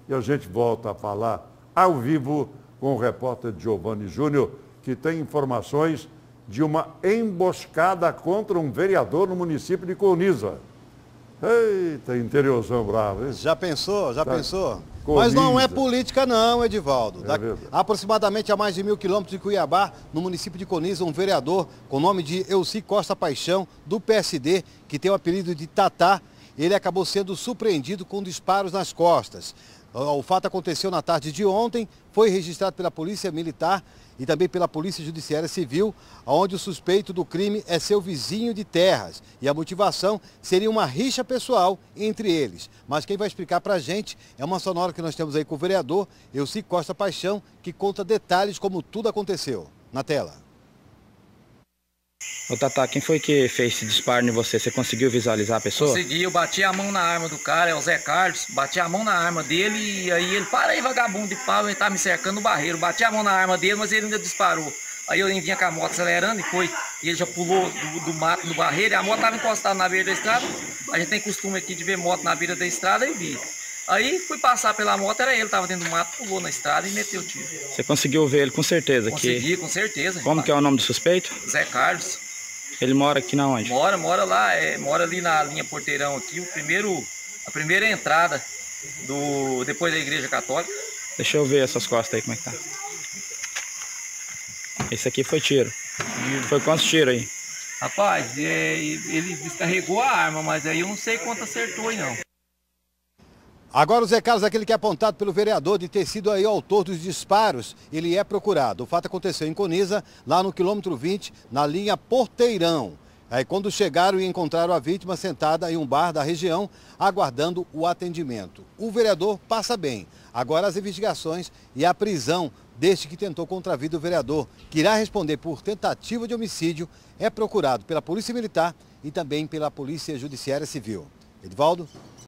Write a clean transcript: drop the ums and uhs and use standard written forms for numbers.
e a gente volta a falar ao vivo com o repórter Giovanni Júnior, que tem informações de uma emboscada contra um vereador no município de Coniza. Eita, interiorzão bravo, hein? Já pensou? Já pensou? Coniza. Mas não é política não, Edivaldo. Verdade. Aproximadamente a mais de 1.000 quilômetros de Cuiabá, no município de Coniza, um vereador com o nome de Elci Costa Paixão, do PSD, que tem o apelido de Tatá, ele acabou sendo surpreendido com disparos nas costas. O fato aconteceu na tarde de ontem, foi registrado pela Polícia Militar e também pela Polícia Judiciária Civil, onde o suspeito do crime é seu vizinho de terras. E a motivação seria uma rixa pessoal entre eles. Mas quem vai explicar pra gente é uma sonora que nós temos aí com o vereador Elci Costa Paixão, que conta detalhes como tudo aconteceu. Na tela. Ô Tatá, quem foi que fez esse disparo em você? Você conseguiu visualizar a pessoa? Consegui, eu bati a mão na arma do cara, é o Zé Carlos, bati a mão na arma dele e aí ele, para aí vagabundo de pau, ele tá me cercando no barreiro, bati a mão na arma dele, mas ele ainda disparou. Aí eu vinha com a moto acelerando e ele já pulou do mato no barreiro e a moto tava encostada na beira da estrada, a gente tem costume aqui de ver moto na beira da estrada e vi. Aí fui passar pela moto, era ele, tava dentro do mato, pulou na estrada e meteu o tiro. Você conseguiu ver ele com certeza? Consegui, com certeza. Como que é o nome do suspeito? Zé Carlos. Ele mora aqui na onde? Mora lá, mora ali na linha Porteirão aqui, a primeira entrada depois da Igreja Católica. Deixa eu ver essas costas aí, como é que tá. Esse aqui foi tiro. Foi quantos tiros aí? Rapaz, ele descarregou a arma, mas aí eu não sei quanto acertou aí não. Agora o Zé Carlos, aquele que é apontado pelo vereador de ter sido aí o autor dos disparos, ele é procurado. O fato aconteceu em Coniza, lá no quilômetro 20, na linha Porteirão. Aí quando chegaram e encontraram a vítima sentada em um bar da região, aguardando o atendimento. O vereador passa bem. Agora as investigações e a prisão deste que tentou contra a vida do vereador, que irá responder por tentativa de homicídio, é procurado pela Polícia Militar e também pela Polícia Judiciária Civil. Edivaldo?